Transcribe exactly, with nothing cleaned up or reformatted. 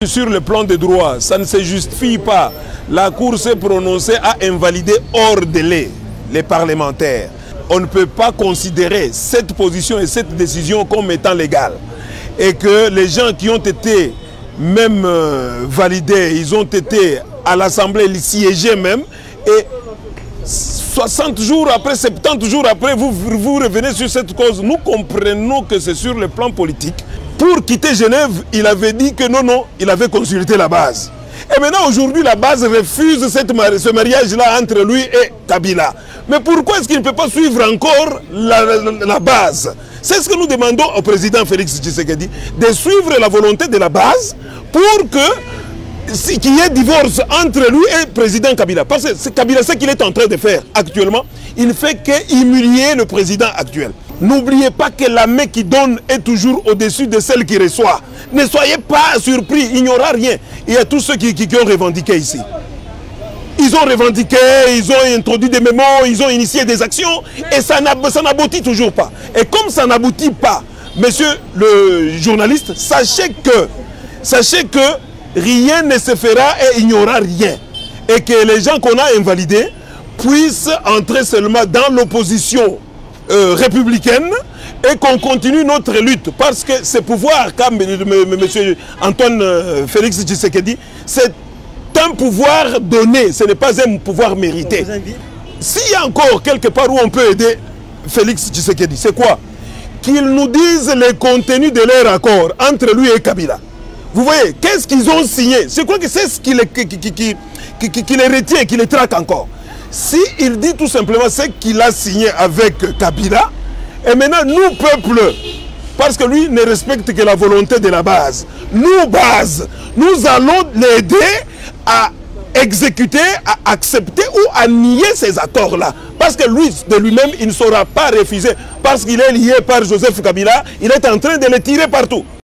Sur le plan des droits, ça ne se justifie pas. La Cour s'est prononcée à invalider hors délai les parlementaires. On ne peut pas considérer cette position et cette décision comme étant légale. Et que les gens qui ont été même euh, validés, ils ont été à l'Assemblée, ils siégeaient même, et soixante jours après, soixante-dix jours après, vous, vous revenez sur cette cause. Nous comprenons que c'est sur le plan politique. Pour quitter Genève, il avait dit que non, non, il avait consulté la base. Et maintenant, aujourd'hui, la base refuse cette, ce mariage-là entre lui et Kabila. Mais pourquoi est-ce qu'il ne peut pas suivre encore la, la, la base? C'est ce que nous demandons au président Félix Tshisekedi, de suivre la volonté de la base pour que qu'il y ait divorce entre lui et le président Kabila. Parce que Kabila, ce qu'il est en train de faire actuellement, il ne fait qu'humilier le président actuel. N'oubliez pas que la main qui donne est toujours au-dessus de celle qui reçoit. Ne soyez pas surpris, il n'y aura rien. Il y a tous ceux qui, qui, qui ont revendiqué ici. Ils ont revendiqué, ils ont introduit des mémos, ils ont initié des actions et ça n'aboutit toujours pas. Et comme ça n'aboutit pas, monsieur le journaliste, sachez que, sachez que rien ne se fera et il n'y aura rien. Et que les gens qu'on a invalidés puissent entrer seulement dans l'opposition euh, républicaine et qu'on continue notre lutte. Parce que ce pouvoir, comme M. Antoine euh, Félix Tshisekedi, c'est un pouvoir donné, ce n'est pas un pouvoir mérité. S'il y a encore quelque part où on peut aider Félix Tshisekedi, c'est quoi? Qu'ils nous disent les contenus de leur accord entre lui et Kabila. Vous voyez, qu'est-ce qu'ils ont signé? Je crois que c'est ce qui les, qui, qui, qui, qui, qui les retient, qui les traque encore. S'il dit tout simplement ce qu'il a signé avec Kabila, et maintenant nous, peuple, parce que lui ne respecte que la volonté de la base, nous, base, nous allons l'aider à exécuter, à accepter ou à nier ces accords-là. Parce que lui, de lui-même, il ne saura pas refuser. Parce qu'il est lié par Joseph Kabila, il est en train de les tirer partout.